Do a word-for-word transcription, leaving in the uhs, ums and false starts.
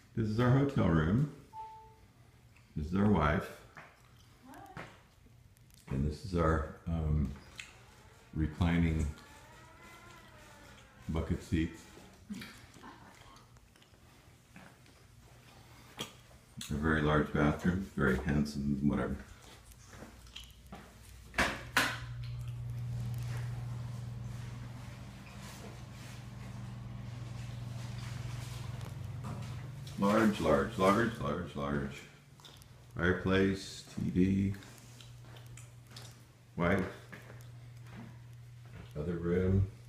This is our hotel room. This is our wife. And this is our um, reclining bucket seats. A very large bathroom, very handsome, whatever. Large, large, large, large, large. Fireplace, T V, wife, other room.